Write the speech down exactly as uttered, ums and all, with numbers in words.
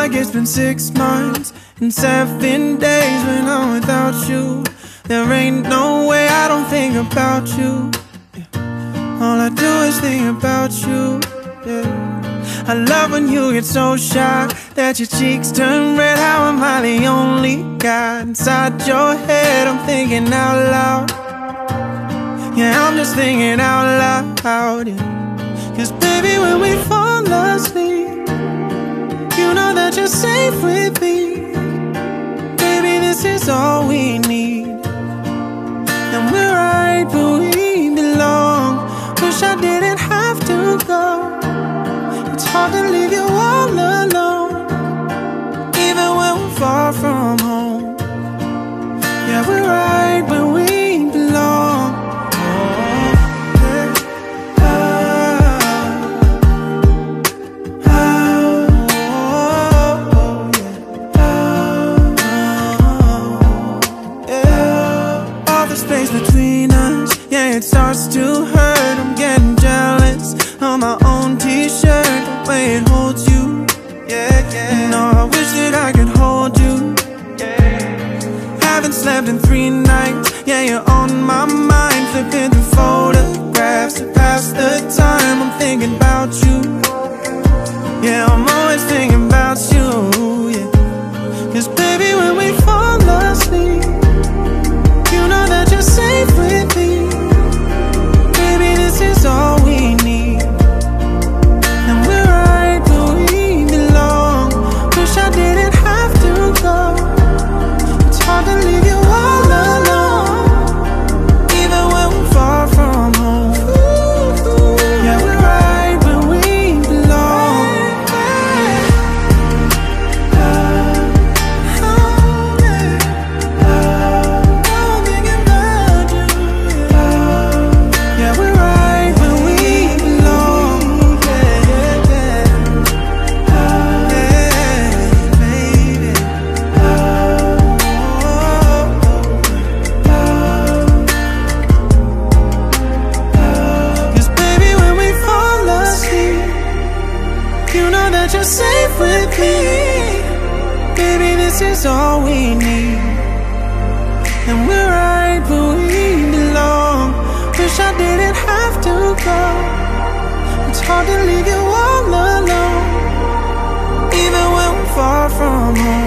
like it's been six months and seven days when I'm without you. There ain't no way I don't think about you. Yeah. All I do is think about you. Yeah. I love when you get so shy that your cheeks turn red. How am I the only guy inside your head? I'm thinking out loud. Yeah, I'm just thinking out loud. Yeah. Cause baby, when we fall asleep, you know that you're safe with me. Baby, this is all we need. And we're right where we belong. Wish I didn't have to go. It's hard to leave you all alone, even when we're far from home. Yeah, we're right where we belong. Space between us, yeah, it starts to hurt. I'm getting jealous of my own t-shirt, the way it holds you. Yeah, yeah. No, I wish that I could hold you. Yeah. Haven't slept in three nights. Yeah, you're on my mind, flipping through photographs to pass the time. I'm thinking about you. Yeah, I'm always thinking about you. Yeah. Cause baby, when we fall asleep, you know that you're safe with me. Baby, this is all we need. And we're right where we belong. Wish I didn't have to go. It's hard to leave you all alone, even when we're far from home. Yeah, we're right where we belong. You're safe with me. Baby, this is all we need. And we're right where we belong. Wish I didn't have to go. It's hard to leave you all alone, even when we're far from home.